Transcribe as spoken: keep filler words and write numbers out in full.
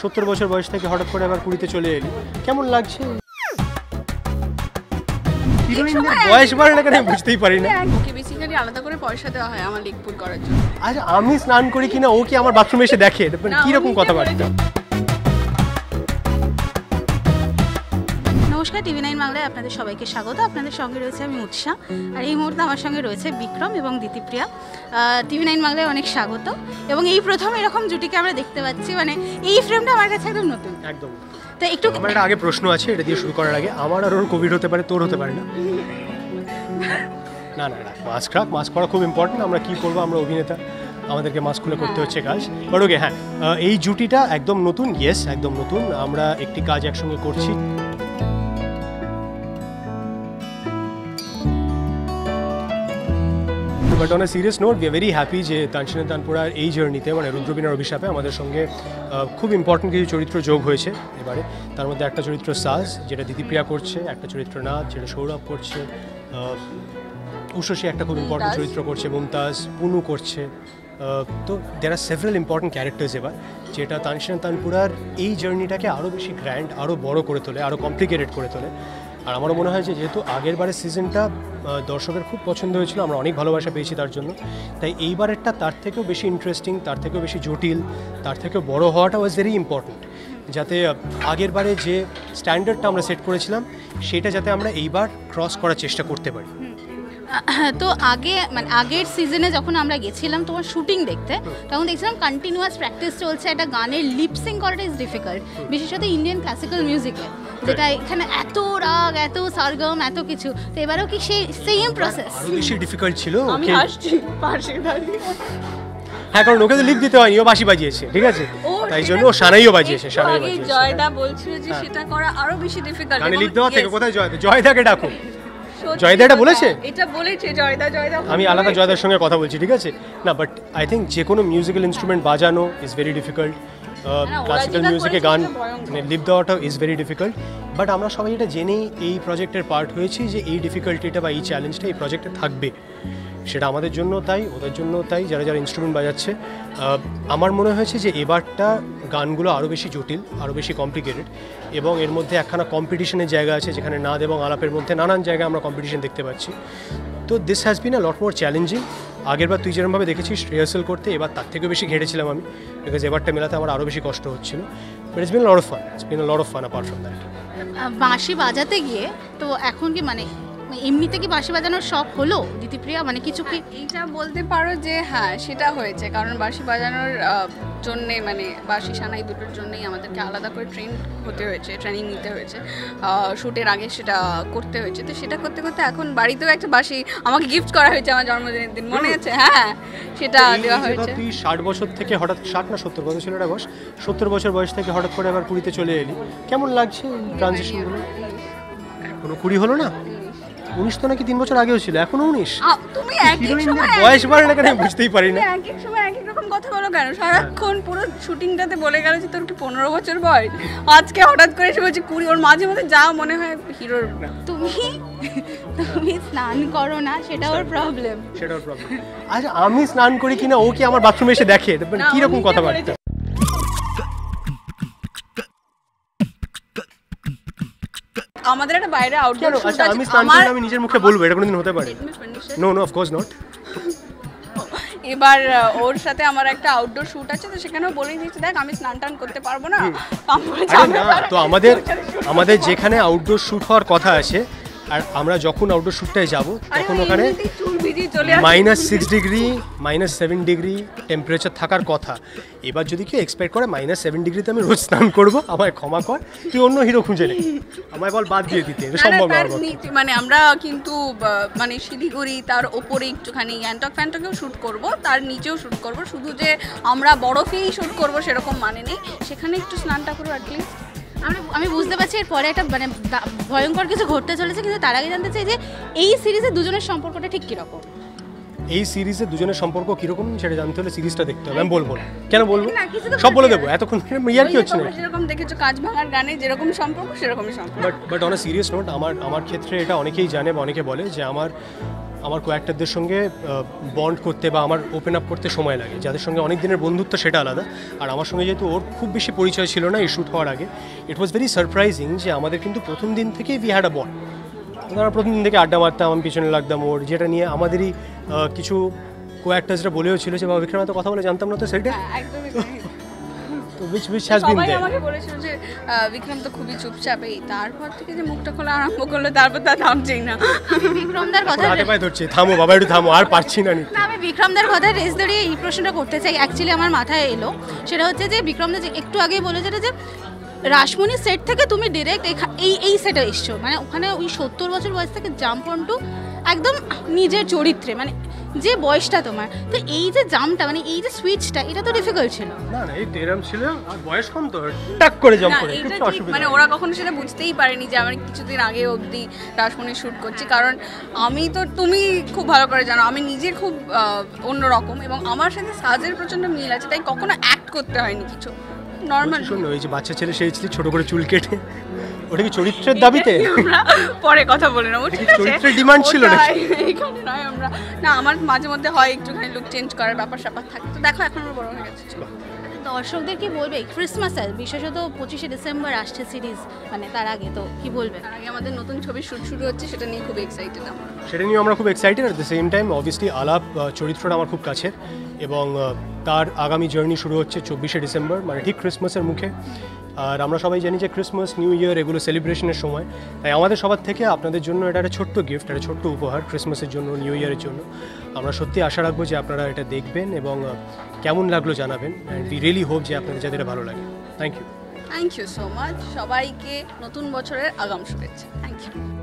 সত্তর বছর বয়স থেকে হঠাৎ করে আবার কুড়িতে চলে এলি, কেমন লাগছে? হিরোইনদের বয়স বাড়ে না কেন আমি বুঝতেই পারি না। ওকে বেসিক্যালি আলাদা করে পয়সা দেওয়া হয় আমার লিক পুট করার জন্য। আচ্ছা আমি স্নান করি কিনা ও কি আমার বাথরুমে এসে দেখে? কি রকম কথাবার্তা? নমস্কার, টিভি নাইন বাংলায় আপনাদের সবাইকে স্বাগত। আপনাদের সঙ্গে রয়েছে আমি উৎসা, আর এই মুহূর্তে আমার সঙ্গে রয়েছে বিক্রম এবং দিতিপ্রিয়া। টিভি নাইন বাংলায় অনেক স্বাগত। এবং এই প্রথম এরকম জুটিকে আমরা দেখতে পাচ্ছি, মানে এই ফ্রেমটা আমার কাছে একদম নতুন। একদম। তো একটু আমার একটা আগে প্রশ্ন আছে, এটা দিয়ে শুরু করার আগে। আমার আর ওর কোভিড হতে পারে, তোর হতে পারে না? না না না, মাস্ক রাখ, মাস্ক করা খুব ইম্পর্টেন্ট। আমরা কি করবো, আমরা অভিনেতা, আমাদেরকে মাস্ক খুলে করতে হচ্ছে কাজ। বাট ওকে, হ্যাঁ এই জুটিটা একদম নতুন। ইয়েস, একদম নতুন। আমরা একটি কাজ একসঙ্গে করছি। But on a serious note, we are very happy যে তানসিনা তানপুরার এই জার্নিতে, মানে রুদ্রবীণার অভিশাপে আমাদের সঙ্গে খুব ইম্পর্টেন্ট কিছু চরিত্র যোগ হয়েছে এবারে। তার মধ্যে একটা চরিত্র সাজ, যেটা দিতিপ্রিয়া করছে, একটা চরিত্র নাথ, যেটা সৌরভ করছে, উষসী একটা খুব ইম্পর্টেন্ট চরিত্র করছে, মুমতাজ, পুনু করছে। তো there are several important characters এবার, যেটা তানসিনা তানপুরার এই জার্নিটাকে আরও বেশি গ্র্যান্ড, আরও বড় করে তোলে, আরও কমপ্লিকেটেড করে তোলে। আর আমারও মনে হয় যে যেহেতু আগের বারের সিজনটা দর্শকের খুব পছন্দ হয়েছিল, আমরা অনেক ভালোবাসা পেয়েছি তার জন্য, তাই এইবারেরটা তার থেকেও বেশি ইন্টারেস্টিং, তার থেকেও বেশি জটিল, তার থেকেও বড় হওয়াটা ওয়াজ ভেরি ইম্পর্ট্যান্ট। যাতে আগের বারে যে স্ট্যান্ডার্ডটা আমরা সেট করেছিলাম সেটা যাতে আমরা এইবার ক্রস করার চেষ্টা করতে পারি। তো আগে মানে আগের সিজনে যখন আমরা গেছিলাম তোমার শুটিং দেখতে, তখন দেখছিলাম কন্টিনিউয়াস প্র্যাকটিস চলছে। একটা গানের লিপসিং করাটা ইজ ডিফিকাল্ট, বিশেষত ইন্ডিয়ান ক্লাসিক্যাল মিউজিকে, যেটা এখানে এত রাগ, এত সরগম, এত কিছু। তো এবারেও কি সেই সেম প্রসেস? আরো বেশি ডিফিকাল্ট ছিল। আমি আসছি পাশে দাঁড়িয়ে। হ্যাঁ, কারণ ওকে তো লিপ দিতে হয়নি, ও বাঁশি বাজিয়েছে, ঠিক আছে? তাই জন্য ও সানাইও বাজিয়েছে, সানাই বাজিয়েছে। জয়দা বলছিল যে সেটা করা আরো বেশি ডিফিকাল্ট। গানে লিপ দেওয়া থেকে কোথায় জয়দা? জয়দাকে ডাকো। জয়দা এটা বলেছে? এটা বলেছে জয়দা। জয়দা আমি আলাদা জয়দার সঙ্গে কথা বলছি, ঠিক আছে? না, বাট আই থিঙ্ক যে কোনো মিউজিক্যাল ইনস্ট্রুমেন্ট বাজানো ইজ ভেরি ডিফিকাল্ট। ক্লাসিক্যাল মিউজিকে গান মানে লিপ দেওয়াটাও ইজ ভেরি ডিফিকাল্ট। বাট আমরা সবাই এটা জেনেই এই প্রজেক্টের পার্ট হয়েছি যে এই ডিফিকাল্টিটা বা এই চ্যালেঞ্জটা এই প্রজেক্টে থাকবে। সেটা আমাদের জন্য তাই, ওদের জন্য তাই, যারা যারা ইনস্ট্রুমেন্ট বাজাচ্ছে। আমার মনে হয়েছে যে এবারটা গানগুলো আরও বেশি জটিল, আরও বেশি কমপ্লিকেটেড, এবং এর মধ্যে একখানা কম্পিটিশনের জায়গা আছে, যেখানে নাদ এবং আলাপের মধ্যে নানান জায়গায় আমরা কম্পিটিশন দেখতে পাচ্ছি। তো this has been a lot more challenging. আগেরবার তুই যেরকমভাবে দেখেছিস রিহার্সাল করতে, এবার তার থেকেও বেশি ঘেটেছিলাম আমি, বিকজ এবারটা মেলাতে আমার আরও বেশি কষ্ট হচ্ছিল। But it's been a lot of fun, it's been a lot of fun apart from that. বাঁশি বাজাতে গিয়ে তো এখন কি মানে এমনিতে কি বাঁশি বাজানোর শখ হলো দিতিপ্রিয়া? মানে কিছু কি এইটা বলতে পারো যে হ্যাঁ সেটা হয়েছে, কারণ বাঁশি বাজানোর জন্যে মানে বাঁশি সানাই দুটোর জন্যই আমাদেরকে আলাদা করে ট্রেন হতে হয়েছে, ট্রেনিং নিতে হয়েছে, শ্যুটের আগে সেটা করতে হয়েছে। তো সেটা করতে করতে এখন বাড়িতেও একটা বাঁশি আমাকে গিফট করা হয়েছে আমার জন্মদিনের দিন, মনে আছে? হ্যাঁ, সেটা দেওয়া হয়েছে। তুই ষাট বছর থেকে হঠাৎ, ষাট না সত্তর কত ছিল এটা বয়স, সত্তর বছর বয়স থেকে হঠাৎ করে আবার কুড়িতে চলে এলি, কেমন লাগছে ট্রানজিশনগুলো? এখনো কুড়ি হলো না? উনিশ তো নাকি তিন বছর আগেও ছিল, এখনো উনিশ? তুমি একই সময় বয়স বাড়ে না কেন আমি বুঝতেই পারি না। এক এক সময় এক এক রকম কথা বলো কেন? সারাক্ষণ পুরো শুটিংটাতে বলে গেল যে তোর কি পনেরো বছর বয়স, আজকে হঠাৎ করে এসে বলছে কুড়ি। ওর মাঝে মাঝে যা মনে হয় হিরোর। তুমি তুমি স্নান করো না, সেটা ওর প্রবলেম, সেটা ওর প্রবলেম। আচ্ছা আমি স্নান করি কিনা ও কি আমার বাথরুমে এসে দেখে? কি রকম কথাবার্তা? আমাদের একটা বাইরে আউটডোর শুট আছে। আমি স্নান করি, আমি নিজের মুখে বলবো, এটা কোনোদিন হতে পারে? No no, of course not. এবার ওর সাথে আমার একটা আউটডোর শুট আছে, তো সেখানেও বলেই দিয়েছি দেখ আমি স্নান টান করতে পারবো না। তো আমাদের আমাদের যেখানে আউটডোর শুট হওয়ার কথা আছে, আর আমরা যখন আউটডোর শুটটায় যাব তখন ওখানে minus six degree minus seven degree temperature থাকার কথা। এবার যদি কেউ এক্সপেক্ট করে মাইনাস সেভেন ডিগ্রিতে আমি রোজ স্নান করবো, আমায় ক্ষমা কর, তুই অন্য হিরো খুঁজে নে, আমায় বল বাদ দিয়ে দিতে, এটা সম্ভব না। মানে আমরা কিন্তু মানে শিলিগুড়ি তার ওপরে একটুখানি গ্যাংটক ফ্যাংটকেও শ্যুট করব, তার নিচেও শ্যুট করব, শুধু যে আমরা বরফেই শ্যুট করব সেরকম মানে নেই, সেখানে একটু স্নানটা করবো অ্যাটলিস্ট। আমি আমি বুঝতে পারছি এরপরে একটা মানে ভয়ঙ্কর কিছু ঘটতে চলেছে, কিন্তু তার আগে জানতে চাই যে এই সিরিজে দুজনের সম্পর্কটা ঠিক কীরকম? এই সিরিজে দুজনের সম্পর্ক কীরকম সেটা জানতে হলে সিরিজটা দেখতে হবে। আমি বলবো, কেন বলবো? সব বলে দেবো, এতক্ষণ ইয়ার কি হচ্ছে না? যেরকম দেখেছো কাজ ভাঙার গানে যেরকম সম্পর্ক সেরকমই সম্পর্ক। But but on a serious note, আমার আমার ক্ষেত্রে এটা অনেকেই জানে বা অনেকে বলে যে আমার আমার কো-অ্যাক্টরদের সঙ্গে বন্ড করতে বা আমার ওপেন আপ করতে সময় লাগে, যাদের সঙ্গে অনেক দিনের বন্ধুত্ব সেটা আলাদা। আর আমার সঙ্গে যেহেতু ওর খুব বেশি পরিচয় ছিল না এই শ্যুট হওয়ার আগে, ইট ওয়াজ ভেরি সারপ্রাইজিং যে আমাদের কিন্তু প্রথম দিন থেকেই উই হ্যাড আ বন্ড। আমরা প্রথম দিন থেকে আড্ডা মারতাম, আমি পিছনে লাগতাম ওর, যেটা নিয়ে আমাদেরই কিছু কো-অ্যাক্টার্সরা বলেও ছিল যে বাবা বিক্রম এত কথা বলে জানতাম না তো সেটা, একদমই তো which which has been সবাই there. আমাকে বলেছিল যে আহ, বিক্রম তো খুবই চুপচাপ, এই তারপর থেকে যে মুখটা খোলা আরম্ভ করলো তারপর তার থামছেই না। বিক্রমদার কথা হাতে পায়ে ধরছে, থামো বাবা একটু থামো, আর পারছি না নিতে। না, আমি বিক্রমদার কথা রেস ধরিয়ে এই প্রশ্নটা করতে চাই, অ্যাকচুয়ালি আমার মাথায় এলো। সেটা হচ্ছে যে বিক্রমদা যে একটু আগেই বলে যেটা যে রাসমণি সেট থেকে তুমি ডিরেক্ট এই এই সেটে এসছো, মানে ওখানে ওই সত্তর বছর বয়স থেকে জাম্প অন টু একদম নিজের চরিত্রে, মানে যে বয়সটা তোমার, তো এই যে জাম্পটা মানে এই যে সুইচটা, এটা তো ডিফিকাল্ট ছিল না। না এই তেরাম ছিল, আর বয়স কম তো টাক করে জাম্প না, করে, এটা কিছু ঠিক, অসুবিধা মানে নেই। ওরা কখনো সেটা বুঝতেই পারেনি যে আমি কিছুদিন আগে অবধি রাসমণি শ্যুট করছি, কারণ আমি তো, তুমি খুব ভালো করে জানো আমি নিজে খুব আহ, অন্যরকম, এবং আমার সাথে সাজের প্রচণ্ড মিল আছে, তাই কখনো অ্যাক্ট করতে হয়নি কিছু, নর্মাল। শোনো, ওই যে বাচ্চা ছেলে সেইছিলি ছোট করে চুল কেটে, ওটা কি চরিত্রের দাবিতে? পরে কথা বলে নেবো, ঠিক আছে? চরিত্রের ডিমান্ড ছিল না? ওটাই, এইখানে নয় আমরা, না আমার মাঝে মধ্যে হয় একটুখানি লুক চেঞ্জ করার ব্যাপার স্যাপার থাকে, তো দেখো এখন আমরা বড় হয়ে গেছে। দর্শকদের কি বলবে ক্রিসমাস আর বিশেষত পঁচিশে ডিসেম্বর আসছে সিরিজ, মানে তার আগে তো কি বলবে? তার আগে আমাদের নতুন ছবি শুট শুরু হচ্ছে, সেটা নিয়ে খুব এক্সাইটেড আমরা। সেটা নিয়ে আমরা খুব excited. At the same time obviously আলাপ আহ, চরিত্রটা আমার খুব কাছের, এবং আহ, তার আগামী জার্নি শুরু হচ্ছে চব্বিশে ডিসেম্বর, মানে ঠিক ক্রিসমাসের মুখে। আর আমরা সবাই জানি যে ক্রিসমাস, নিউ ইয়ার এগুলো সেলিব্রেশনের সময়, তাই আমাদের সবার থেকে আপনাদের জন্য এটা একটা ছোট্ট গিফট, একটা ছোট্ট উপহার ক্রিসমাসের জন্য, নিউ ইয়ারের জন্য। আমরা সত্যি আশা রাখবো যে আপনারা এটা দেখবেন এবং আহ, কেমন লাগলো জানাবেন, অ্যান্ড উই রিয়েলি হোপ যে আপনাদের যাদের ভালো লাগে। Thank you thank you so much, সবাইকে নতুন বছরের আগাম শুভেচ্ছা। Thank you.